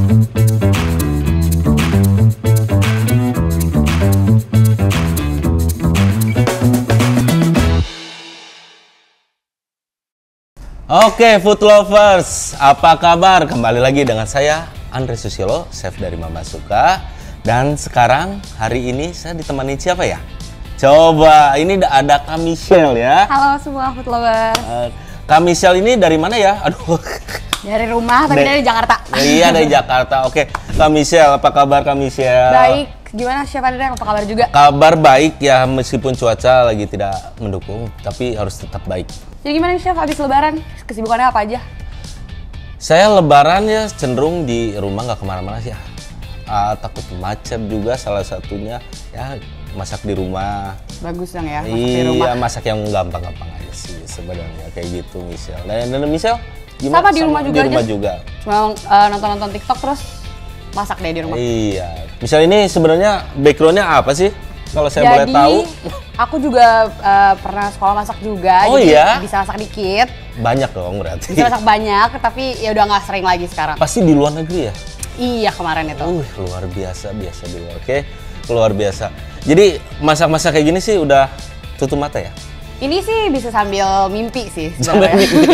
Oke, food lovers, apa kabar? Kembali lagi dengan saya, Andre Susilo, chef dari Mama Suka. Dan sekarang, hari ini saya ditemani siapa ya? Coba, ini ada Kak Michelle ya. Halo semua food lovers. Kak Michelle ini dari mana ya? Aduh. Dari rumah, tapi dari Jakarta. Iya, dari Jakarta. Oke, Kak Michelle, apa kabar Kak Michelle? Baik, gimana Chef Andre? Apa kabar juga? Kabar baik ya, meskipun cuaca lagi tidak mendukung, tapi harus tetap baik. Jadi gimana nih Chef, habis lebaran? Kesibukannya apa aja? Saya lebaran ya cenderung di rumah, nggak kemana-mana sih ya. Takut macet juga salah satunya, ya masak di rumah. Bagus dong ya, masak iya, di rumah. masak yang gampang-gampang aja sih sebenarnya, kayak gitu Michelle. Dan Michelle gimana? Sama di rumah juga. Di rumah juga. Cuma nonton-nonton TikTok terus masak deh di rumah. Iya. Michelle ini sebenarnya backgroundnya apa sih? Kalau saya boleh tahu. Aku juga pernah sekolah masak juga. Oh jadi iya? Bisa masak dikit. Banyak dong berarti. Bisa masak banyak, tapi ya udah nggak sering lagi sekarang. Pasti di luar negeri ya? Iya, kemarin itu. Luar biasa di luar. Oke, luar biasa. Jadi masak-masak kayak gini sih udah tutup mata ya? Ini sih bisa sambil mimpi sih Sambil sebenarnya. mimpi.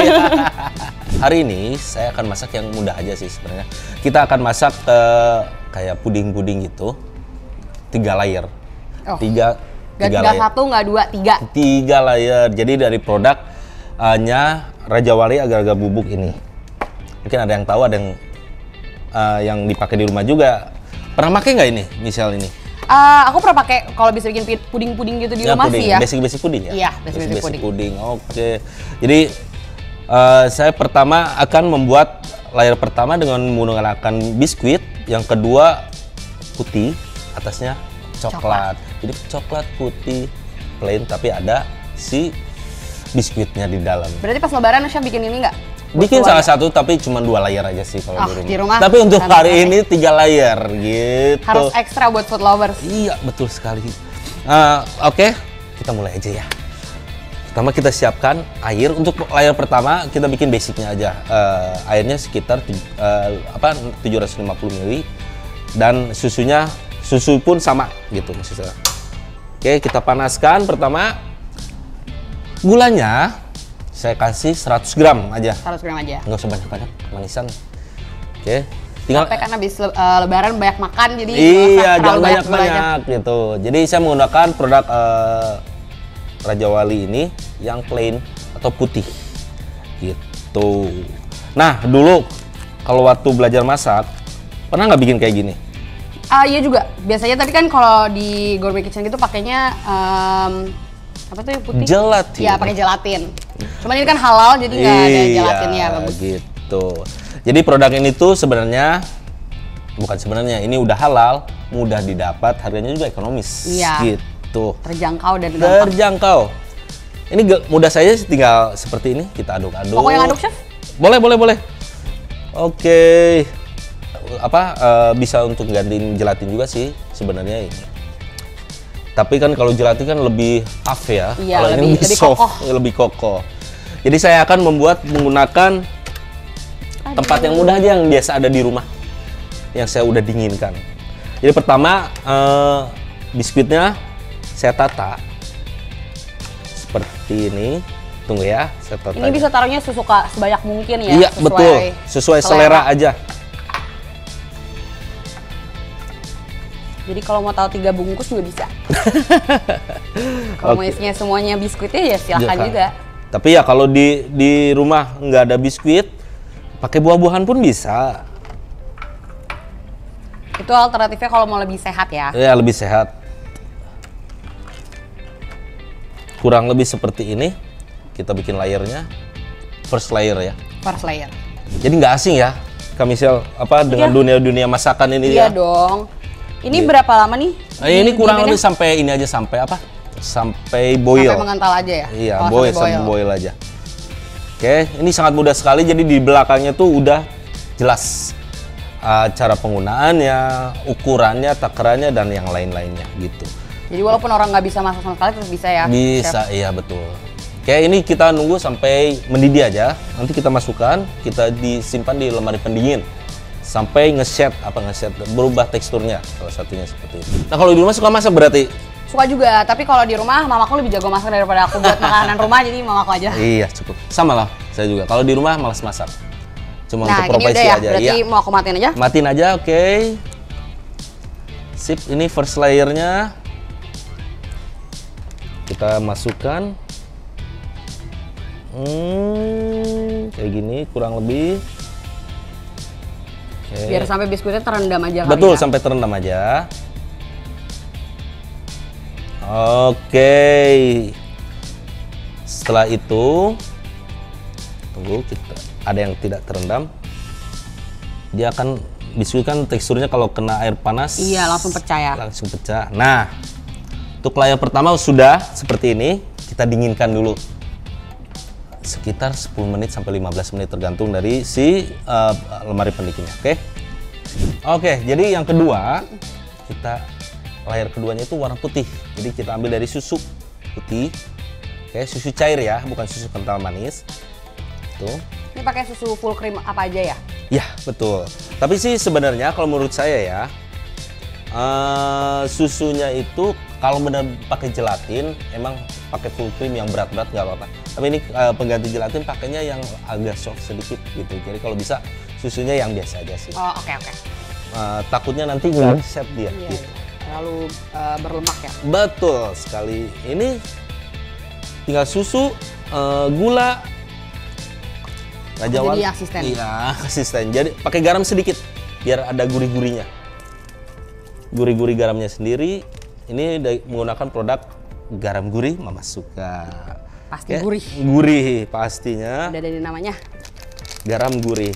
Hari ini saya akan masak yang mudah aja sih sebenarnya. Kita akan masak kayak puding-puding gitu, 3 layer. Oh. Tiga Gak layer. 1, gak 2, 3. 3 layer. Jadi dari produknya Raja Wali agar-agar bubuk ini. Mungkin ada yang tahu, ada yang dipakai di rumah juga. Pernah pakai nggak ini, Michelle ini? Aku pernah pakai kalau bisa bikin puding-puding gitu di rumah puding. sih ya. Basic puding ya? Iya, basic puding. Oke. Jadi saya pertama akan membuat layer pertama dengan menggunakan biskuit, yang kedua putih, atasnya coklat. Jadi coklat putih plain tapi ada si biskuitnya di dalam. Berarti pas lebaran Chef bikin ini nggak? Bikin salah satu tapi cuma 2 layer aja sih kalau di rumah. Tapi untuk hari ini 3 layer gitu. Harus ekstra buat food lovers. Iya, betul sekali. Oke, kita mulai aja ya. Pertama kita siapkan air. Untuk layer pertama kita bikin basicnya aja. Airnya sekitar 750 ml dan susu pun sama gitu maksudnya. Oke, kita panaskan pertama. Gulanya saya kasih 100 gram aja. 100 gram aja. Nggak usah banyak-banyak, manisan. Oke. Tinggal sampai kan habis lebaran banyak makan, jadi iya, jangan banyak-banyak gitu. Jadi saya menggunakan produk Raja Wali ini yang plain atau putih gitu. Nah, dulu kalau waktu belajar masak pernah nggak bikin kayak gini? Iya juga, biasanya, tapi kan kalau di Gourmet Kitchen gitu pakainya apa tuh yang putih? Gelatin. Iya, pakai gelatin. Cuman ini kan halal, jadi nggak ada gelatinnya, bagus. Gitu. Jadi produk ini tuh ini udah halal, mudah didapat, harganya juga ekonomis. Iya. Gitu. Terjangkau dan gampang. Terjangkau. Ini mudah saja, tinggal seperti ini, kita aduk-aduk. Pokoknya aduk, Chef? Boleh. Oke. Bisa untuk gantiin gelatin juga sih sebenarnya ini. Tapi kan kalau gelatin kan lebih tough ya. Iya, kalau ini lebih soft, kokoh. lebih kokoh. Jadi saya akan menggunakan tempat yang mudah aja, yang biasa ada di rumah, yang saya udah dinginkan. Jadi pertama biskuitnya saya tata seperti ini. Tunggu ya, saya tata. Ini bisa taruhnya sesuka sebanyak mungkin ya. Iya, betul. Sesuai selera aja. Jadi kalau mau tahu 3 bungkus juga bisa. Kalau mau isinya semuanya biskuitnya ya silahkan juga. Tapi ya kalau di rumah nggak ada biskuit, pakai buah-buahan pun bisa. Itu alternatifnya kalau mau lebih sehat ya. Ya, lebih sehat. Kurang lebih seperti ini. Kita bikin layernya. First layer ya. First layer. Jadi nggak asing ya, Kak Michelle, dengan dunia masakan ini ya? Iya dong. Ini berapa lama nih? Ini kurang lebih sampai ini aja, sampai apa? Sampai boil. Sampai mengental aja ya? Iya, sampai boil aja. Oke, ini sangat mudah sekali. Jadi di belakangnya tuh udah jelas cara penggunaannya, ukurannya, takarannya, dan yang lain-lainnya gitu. Jadi walaupun orang nggak bisa masak sama sekali tetap bisa ya? Bisa, Chef? Iya betul. Oke, ini kita nunggu sampai mendidih aja. Nanti kita masukkan, kita disimpan di lemari pendingin sampai nge-set berubah teksturnya, salah satunya seperti itu. Nah kalau di rumah suka masak berarti? Suka juga, tapi kalau di rumah mamaku lebih jago masak daripada aku buat makanan rumah, jadi mamaku aja. Iya cukup, sama lah saya juga. Kalau di rumah malas masak, cuma Nah, untuk ini udah profesi ya, aja. berarti Iya. mau aku matiin aja? Matiin aja, oke. Sip, ini first layernya kita masukkan. Kayak gini kurang lebih. Oke. Biar sampai biskuitnya terendam aja kali Betul, ya? sampai terendam aja. Oke. Setelah itu, tunggu, ada yang tidak terendam. Dia akan, biskuit kan teksturnya kalau kena air panas. Iya, langsung pecah ya. Langsung pecah. Nah, untuk layar pertama sudah seperti ini. Kita dinginkan dulu. Sekitar 10 menit sampai 15 menit tergantung dari si lemari pendinginnya, oke? Oke, jadi yang kedua, layar keduanya itu warna putih. Jadi kita ambil dari susu putih. Oke, susu cair ya, bukan susu kental manis. Tuh. Ini pakai susu full cream apa aja ya? Ya, betul. Tapi sih sebenarnya kalau menurut saya ya, susunya itu kalau benar pakai gelatin, emang pakai full cream yang berat-berat nggak apa-apa. Tapi ini pengganti gelatin pakainya yang agak soft sedikit gitu. Jadi kalau bisa susunya yang biasa aja sih. Oh, oke. Takutnya nanti nggak set dia. Iya, Gitu. terlalu berlemak ya? Betul sekali. Ini tinggal susu, gula, Raja Wali. Jadi asisten. Iya, asisten. Jadi pakai garam sedikit biar ada gurih-gurihnya. Gurih-gurih garamnya sendiri. Ini menggunakan produk garam gurih, Mama suka. Pasti Ya, gurih. Gurih pastinya. Udah dari namanya. Garam gurih.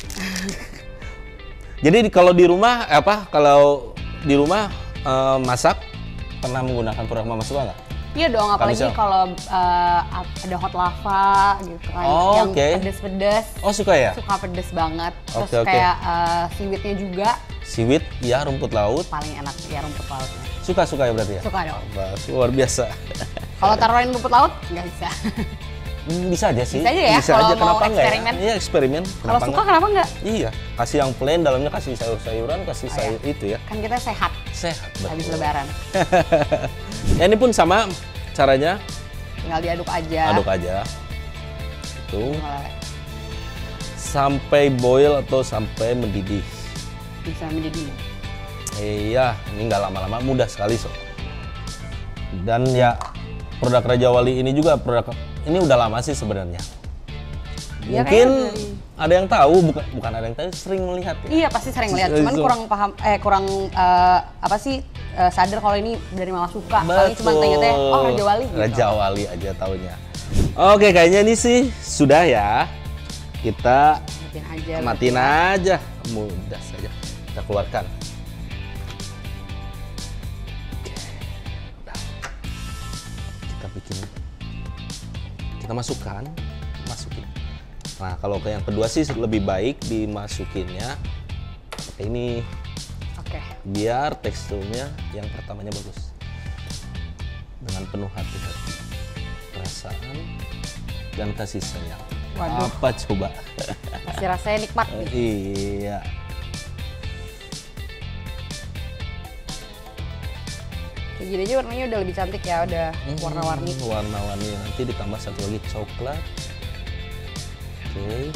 Jadi kalau di rumah kalau di rumah masak pernah menggunakan produk Mama suka nggak? Iya dong, apalagi misal? kalau ada hot lava gitu kan, Oh, yang oke. pedes-pedes. Oh suka ya? Suka pedes banget. Terus Oke, oke. kayak seaweednya juga Siwit, ya rumput laut. paling enak ya, rumput lautnya. Suka ya berarti ya? Suka dong. Wah, luar biasa. Kalau taruhin rumput laut nggak bisa. Bisa aja sih. Bisa aja ya, Bisa kalau aja, mau kenapa enggak eksperimen. ya? Iya, eksperimen. Kalau suka kenapa nggak? Iya, kasih yang plain, dalamnya kasih sayur-sayuran, kasih Oh, sayur iya. itu ya. Kan kita sehat Sehat, betul. habis lebaran. Ya, ini pun sama caranya, Tinggal diaduk aja. aduk aja. Itu Mulai sampai boil atau sampai mendidih. bisa mendidih. Iya, ini nggak lama-lama, mudah sekali sob. Dan ya produk Raja Wali ini juga ini udah lama sih sebenarnya. Iya, Mungkin kayaknya ada yang tahu, bukan ada yang tahu, sering melihat ya. Iya pasti sering lihat, cuman kurang paham, sadar kalau ini dari Mama suka. Paling cuma tanya oh Raja Wali gitu. Raja Wali aja taunya. Oke, kayaknya ini sih sudah ya. Kita Matiin aja. matiin aja, mudah saja. Kita keluarkan. Oke, udah. Kita masukin. Nah, kalau ke yang kedua sih lebih baik dimasukinnya pakai ini. Oke. Biar teksturnya yang pertamanya bagus, dengan penuh hati-hati, perasaan dan kasih sayang. Waduh. Apa coba? Pasti rasanya nikmat nih. Iya. Kayak gini aja warnanya udah lebih cantik ya, udah warna-warni. Warna-warni, nanti ditambah satu lagi coklat. Oke.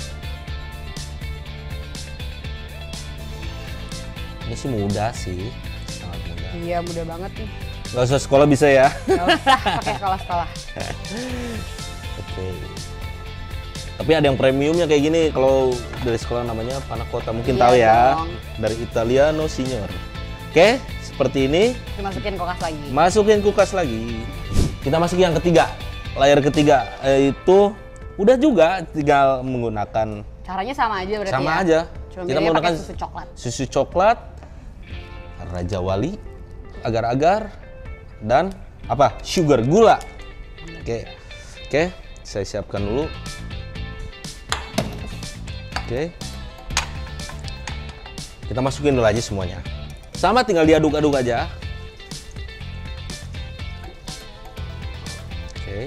Ini sih mudah sih, sangat mudah. Iya mudah banget nih. Gak usah sekolah bisa ya. Gak usah pakai sekolah-sekolah. Oke. Tapi ada yang premiumnya kayak gini, kalau dari sekolah namanya panna cotta, mungkin Iya tahu ya. dong. Dari Italiano Signor. Oke, seperti ini. Dimasukin kulkas lagi. Masukin kulkas lagi. Kita masukin yang ketiga. Layar ketiga itu udah juga, tinggal menggunakan Caranya sama aja berarti sama ya? aja. Cuma Kita bedanya menggunakan pakai susu coklat. susu coklat, Raja Wali, agar-agar, dan apa? Sugar, gula. Oke. Oke, saya siapkan dulu. Oke. Kita masukin dulu aja semuanya. Sama, tinggal diaduk-aduk aja. Oke.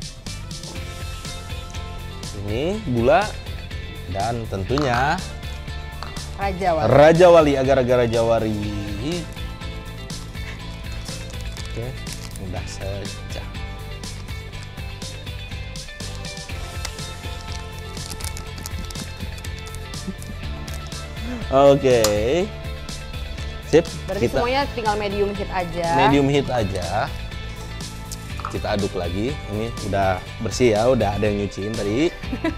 Ini gula dan tentunya Raja Wali. Agar-agar Raja Wali. Oke, mudah saja. Oke. Sip. Berarti semuanya tinggal medium heat aja. Medium heat aja. Kita aduk lagi. Ini udah bersih ya, udah ada yang nyuciin tadi.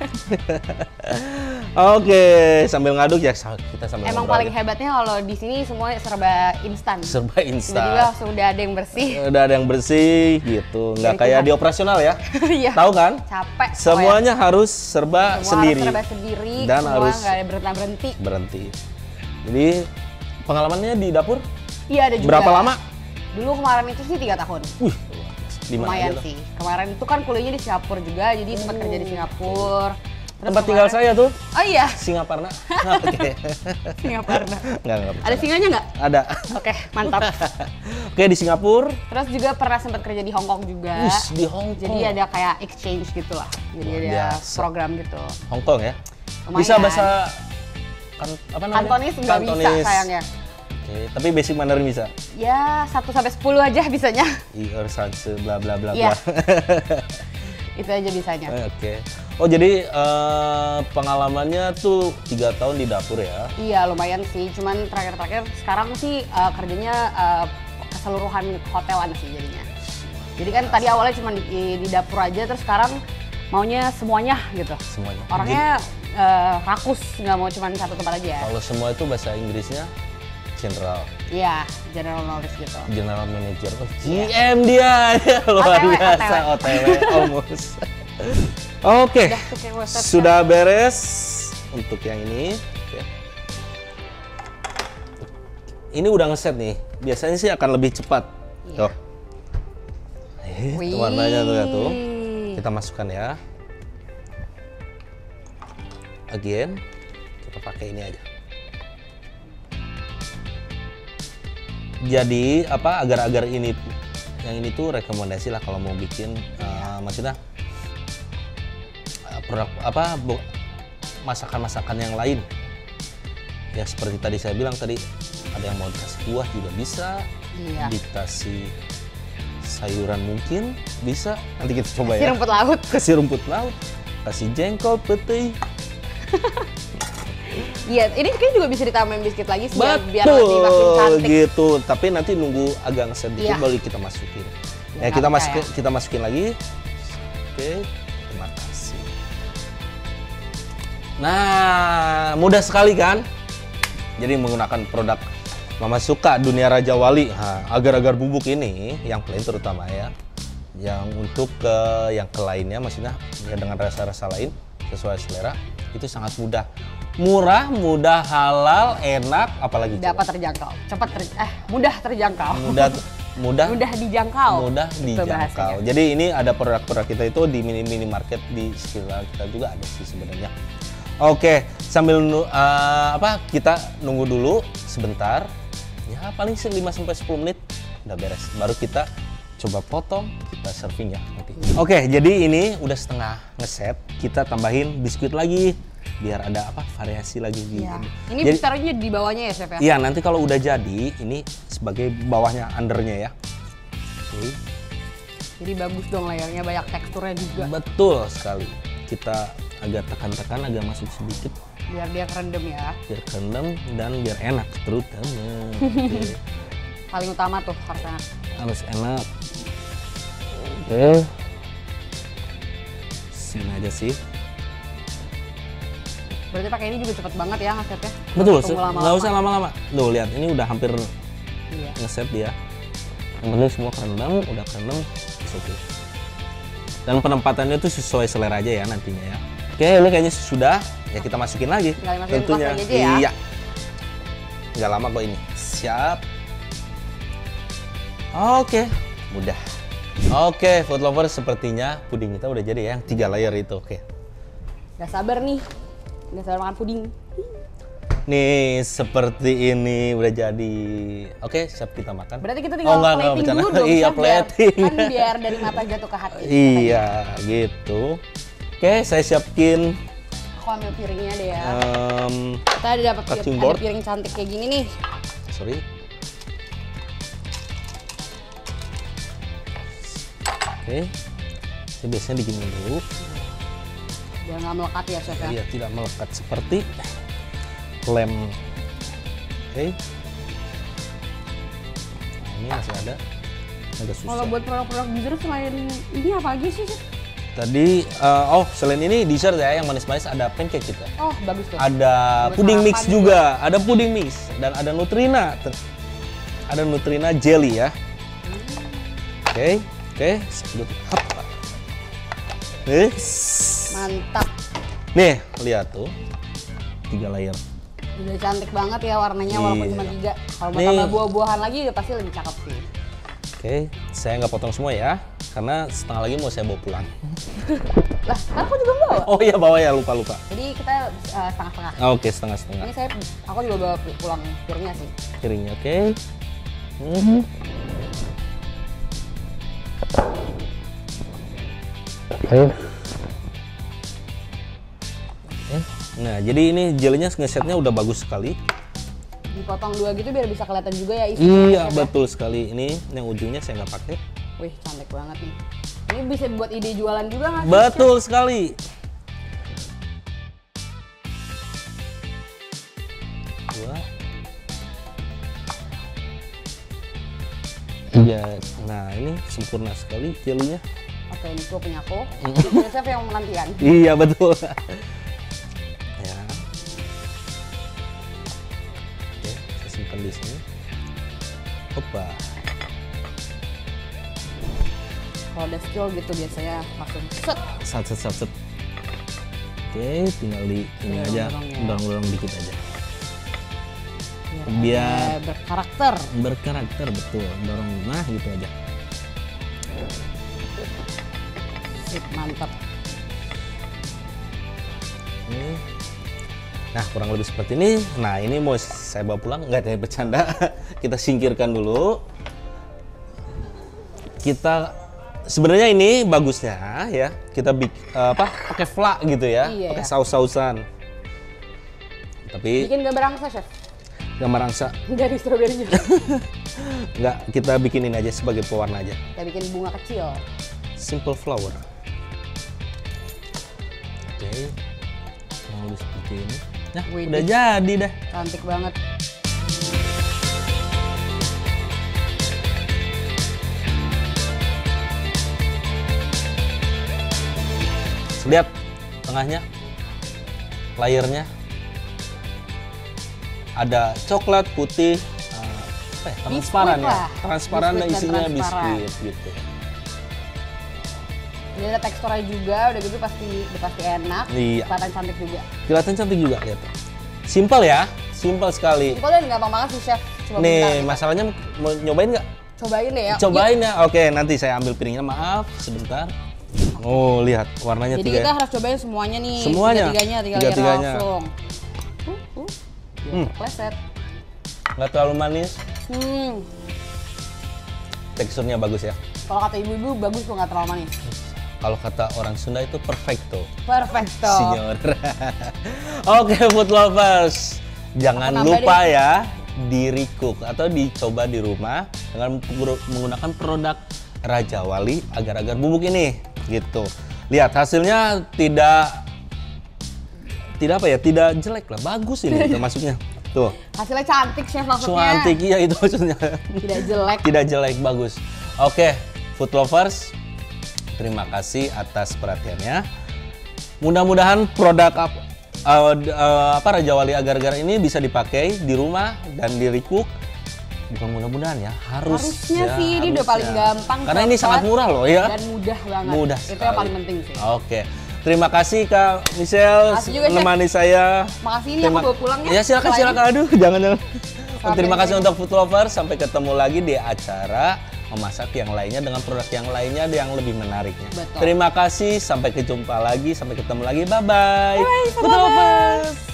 Oke, sambil ngaduk ya kita sambil Emang ngobrol paling aja. hebatnya kalau di sini semua serba instan. Serba instan. Tiba-tiba langsung udah ada yang bersih. Udah ada yang bersih gitu, nggak Jadi kayak kita- di operasional ya. Iya. Tahu kan? Capek. Semuanya harus serba semua sendiri. harus serba sendiri. Dan semua harus nggak ada berhenti. berhenti. Jadi pengalamannya di dapur Iya ada juga. berapa lama? Dulu kemarin itu sih 3 tahun. Wih, di mana Lumayan aja tuh? sih. Kemarin itu kan kuliahnya di Singapura juga, jadi sempat kerja di Singapura. Terus Tempat tinggal kemarin- saya tuh Oh iya, Singaparna. Oke. Singapura. Nggak Ada bercanda. singanya nggak? Ada. Oke, mantap. Oke, di Singapura. Terus juga pernah sempat kerja di Hong Kong juga. Wih, di Hong Kong. Jadi ada kayak exchange gitu lah. Jadi Luar ada biasa. program gitu. Hong Kong ya. Lumayan. Bisa bahasa apa namanya? Kantonis nggak bisa Kantonis. sayangnya. Oke, tapi basic Mandarin bisa. Ya 1 sampai 10 aja bisanya. Ir sanse bla bla bla Iya. bla. Itu aja bisanya. Oke. Oh, jadi pengalamannya tuh 3 tahun di dapur ya. Iya lumayan sih. Cuman terakhir-terakhir sekarang sih kerjanya keseluruhan hotelan sih jadinya. Jadi kan tadi awalnya cuma di dapur aja, terus sekarang maunya semuanya gitu. Semuanya. Orangnya rakus, nggak mau cuma satu tempat aja. Kalau semua itu bahasa Inggrisnya general, Iya, general knowledge gitu. general manager. Oh, Iya. GM dia. Luar OTW, biasa OTW almost. Oke. Udah tuh kayak WhatsApp Sudah beres untuk yang ini. Oke. Ini udah ngeset nih. Biasanya sih akan lebih cepat. Iya. Tuh. Wih. Tuh warnanya tuh ya tuh. Kita masukkan ya. Again, kita pakai ini aja. Jadi apa agar-agar ini yang ini tuh rekomendasi lah kalau mau bikin maksudnya produk apa masakan-masakan yang lain. Ya seperti tadi saya bilang tadi ada yang mau dikasih buah juga bisa, Iya. dikasih sayuran mungkin bisa. Nanti kita coba Si ya. rumput laut. Kasih rumput laut, kasih jengkol, pete. Iya, ini kan juga bisa ditambahin biskuit lagi sih biar lebih makin Betul cantik. gitu. Tapi nanti nunggu agak ngeset dikit Iya. baru kita masukin. Ya, Ya, kita nggak bisa kita masukin lagi. Oke, terima kasih. Nah, mudah sekali kan? Jadi menggunakan produk Mama Suka Dunia Raja Wali. Nah, agar-agar bubuk ini yang plain terutama ya. Yang untuk yang ke lainnya maksudnya ya dengan rasa-rasa lain sesuai selera itu sangat mudah. Murah, mudah, halal, enak, apalagi Dapat terjangkau, mudah terjangkau. mudah mudah Mudah dijangkau. mudah Itu dijangkau. bahasanya. Jadi ini ada produk-produk kita itu di minimarket di sekitar kita juga ada sih sebenarnya. Oke, sambil kita nunggu dulu sebentar. Ya paling 5 sampai 10 menit udah beres. Baru kita coba potong, kita serving ya nanti. Oke, jadi ini udah setengah ngeset. Kita tambahin biskuit lagi biar ada variasi lagi di Iya. ini. Ini Jadi- taruhnya di bawahnya ya, Chef ya? Iya, nanti kalau udah jadi, ini sebagai bawahnya, undernya ya. Oke. Jadi bagus dong layarnya, banyak teksturnya juga. Betul sekali. Kita agak tekan-tekan, agak masuk sedikit, Biar dia kerendam ya. biar kendem dan biar enak terutama. Oke. Paling utama tuh harus enak. Harus enak. Oke. Sini aja sih. Berarti pakai ini juga cepet banget ya ngesetnya? Betul, Tunggu lama-lama. nggak usah lama-lama. Tuh, lihat, ini udah hampir Iya. ngeset dia. Yang penting semua kerendam, udah kerendam, oke. Dan penempatannya itu sesuai selera aja ya nantinya ya. Oke, ini kayaknya sudah. Ya kita masukin lagi. Tinggal dimasukin Tentunya. kelas aja ya. Iya. Nggak lama kok ini. Siap. Oke, mudah. Oke, food lover, sepertinya puding kita udah jadi ya, yang 3 layer itu. Oke. Gak sabar nih. Gak sabar makan puding. Nih, seperti ini udah jadi. Oke, siap kita makan. Berarti kita tinggal enggak, plating bercanda. dulu dong. Iya, Chef, biar- plating. Kan biar dari mata jatuh ke hati. Iya, gitu. Oke, saya siapin Aku ambil piringnya deh ya. Kita ada dapat cutting board. piring cantik kayak gini nih. Sorry. Oke. Ini biasanya digini dulu. Biar nggak melekat ya, Chef ya. Iya, tidak melekat seperti lem. Oke. Nah, ini masih ada. Agak susah. Kalau buat produk-produk dessert selain ini apa lagi sih, Chef? Tadi, selain ini dessert ya, yang manis-manis ada pancake kita. Oh, bagus tuh. Ada Buat puding mix sarapan juga, ada puding mix dan ada Nutrina. Ada Nutrina jelly ya. Oke, sedot. Mantap. Nih, lihat tuh. 3 layer. Udah cantik banget ya warnanya walaupun Iya. cuma 3. Kalau mau Nih. tambah buah-buahan lagi udah pasti lebih cakep sih. Oke, saya nggak potong semua ya, karena setengah lagi mau saya bawa pulang. Lah, kan aku juga bawa. Oh iya, bawa ya, lupa. Jadi kita setengah-setengah. Oke, setengah-setengah. Ini aku juga bawa pulang piringnya sih. Piringnya, oke. Nah, jadi ini jellynya ngesetnya udah bagus sekali. Dipotong 2 gitu biar bisa kelihatan juga ya isinya. Iya, Chef, ya. betul sekali. Ini yang ujungnya saya nggak pakai. Wih, cantik banget nih. Ini bisa buat ide jualan juga nggak sih? Betul sekali. Dua. Iya, nah ini sempurna sekali jellynya. Oke, ini tuh punya aku. Ini Chef yang menantian. Iya, betul. Ya. Oke, saya simpan di sini. Opa. Kalau ada skill gitu biasanya langsung set. Sat. Oke, tinggal di ini aja, Dorong-dorong ya. dorong-dorong dikit aja. Biar Biar berkarakter. berkarakter, betul. Dorong, nah gitu aja. Sip, mantap. Ini. Nah, kurang lebih seperti ini. Nah, ini mau saya bawa pulang, nggak ada bercanda. Kita singkirkan dulu. Kita sebenarnya ini bagusnya ya. Kita pakai flak gitu ya, Iya. pakai saus-sausan. Tapi Bikin gambar angsa, Chef. gambar angsa Dari stroberinya. nggak, kita bikinin aja sebagai pewarna aja. Kita bikin bunga kecil. Simple flower. Oke. Kurang lebih seperti ini. Nah, Wih, udah jadi dah. Cantik banget. Lihat tengahnya, layernya ada coklat putih, transparan Biskuit ya, lah. transparan dan Biskuit dan isinya transparan. biskuit gitu. Jadi ada teksturnya juga, udah gitu udah pasti enak. Iya. Kelihatan cantik juga. Kelihatan cantik juga, lihat. Simple ya, simple sekali. Simpel dan gampang banget sih, Chef. Coba bentar Nih, nih. masalahnya mau nyobain nggak? Cobain deh ya. Cobain ya. Oke, nanti saya ambil piringnya. Maaf, sebentar. Oh, lihat warnanya Jadi kita harus cobain semuanya nih. Semuanya? Tiga-tiganya Tiga-tiganya. langsung. Biar terpleset. Nggak terlalu manis, Hmm. teksturnya bagus ya. Kalau kata ibu-ibu bagus kok nggak terlalu manis. Kalau kata orang Sunda itu perfecto. Perfecto. Senior. Oke, food lovers. Jangan Aku nambah lupa ya di recook atau dicoba di rumah dengan menggunakan produk Raja Wali agar-agar bubuk ini gitu. Lihat hasilnya tidak jelek lah, bagus ini termasuknya. Tuh. Hasilnya cantik, Chef, maksudnya. Cantik, iya itu maksudnya. Tidak jelek. Tidak jelek, bagus. Oke, food lovers. Terima kasih atas perhatiannya. Mudah-mudahan produk Raja Wali agar-agar ini bisa dipakai di rumah dan di recook. Bukan mudah-mudahan ya, Harusnya ya, sih, ini udah paling gampang. Karena ini cepat, sangat murah loh ya. Dan mudah banget. Mudah Itu yang sekali. paling penting sih. Oke. Terima kasih Kak Michelle Makasih juga, Chef. menemani saya. Makasih, ini aku bawa pulang ya. Ya silakan. Aduh, jangan. Terima kasih penting. untuk food lovers. Sampai ketemu lagi di acara memasak yang lainnya dengan produk yang lainnya yang lebih menariknya. Betul. Terima kasih. Sampai ketemu lagi. Bye bye. Bye, Food lovers.